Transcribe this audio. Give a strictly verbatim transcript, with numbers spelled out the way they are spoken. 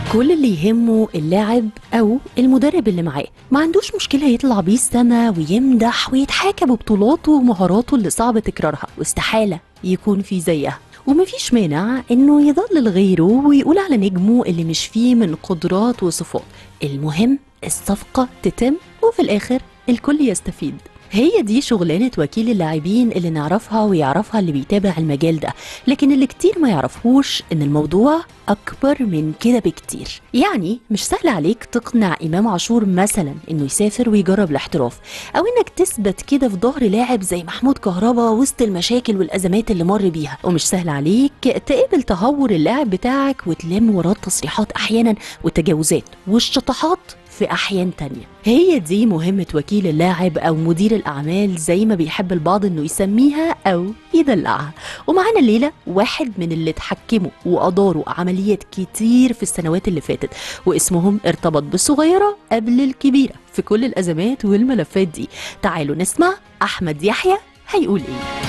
كل اللي يهمه اللاعب او المدرب اللي معاه، ما عندوش مشكله يطلع بيه السما ويمدح ويتحاكى ببطولاته ومهاراته اللي صعب تكرارها واستحاله يكون في زيها، ومفيش مانع انه يضلل غيره ويقول على نجمه اللي مش فيه من قدرات وصفات. المهم الصفقه تتم وفي الاخر الكل يستفيد. هي دي شغلانة وكيل اللاعبين اللي نعرفها ويعرفها اللي بيتابع المجال ده، لكن اللي كتير ما يعرفوش ان الموضوع اكبر من كده بكتير. يعني مش سهل عليك تقنع امام عاشور مثلا انه يسافر ويجرب الاحتراف، او انك تثبت كده في ظهر لاعب زي محمود كهربا وسط المشاكل والازمات اللي مر بيها، ومش سهل عليك تقبل تهور اللاعب بتاعك وتلم وراه التصريحات احيانا والتجاوزات والشطحات في أحيان تانية. هي دي مهمة وكيل اللاعب أو مدير الأعمال زي ما بيحب البعض إنه يسميها أو يدلعها. ومعانا الليلة واحد من اللي اتحكموا وأداروا عمليات كتير في السنوات اللي فاتت، واسمهم ارتبط بالصغيرة قبل الكبيرة في كل الأزمات والملفات دي. تعالوا نسمع أحمد يحيى هيقول إيه.